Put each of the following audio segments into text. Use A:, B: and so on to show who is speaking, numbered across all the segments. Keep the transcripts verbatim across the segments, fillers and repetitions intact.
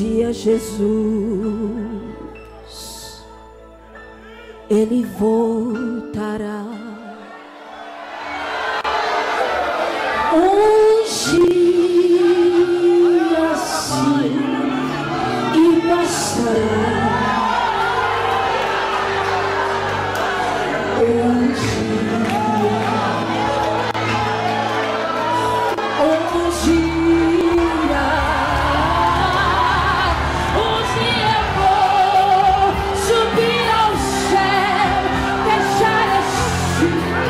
A: dia Jesus Ele voltará. Um dia sim e passará. Um dia, um dia, um dia eu vou subir ao céu, deixar este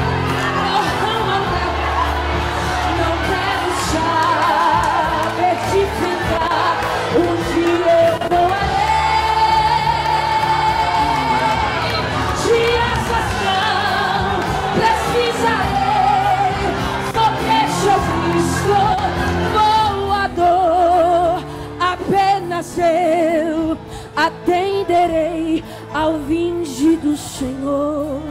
A: não quero saber de ficar. Um dia eu vou além de essas não precisarei, porque Jesus voador, apenas eu atenderei ao vinde do Senhor.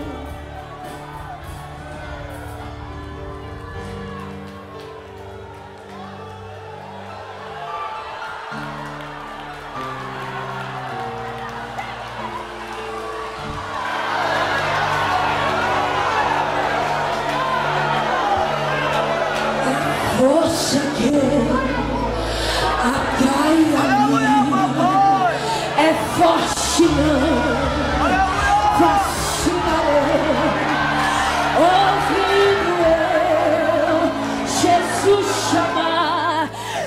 A: Força que atrai a mim é forte, não vacilarei. Ouvindo eu Jesus chamar,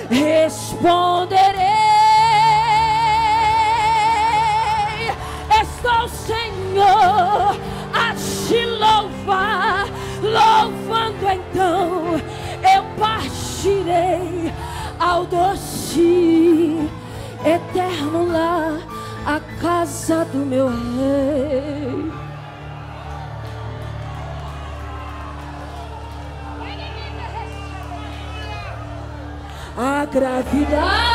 A: responderei. Estou, Senhor, a te louvar, louvando então eu partirei ao doce eterno lar, a casa do meu rei. A gravidade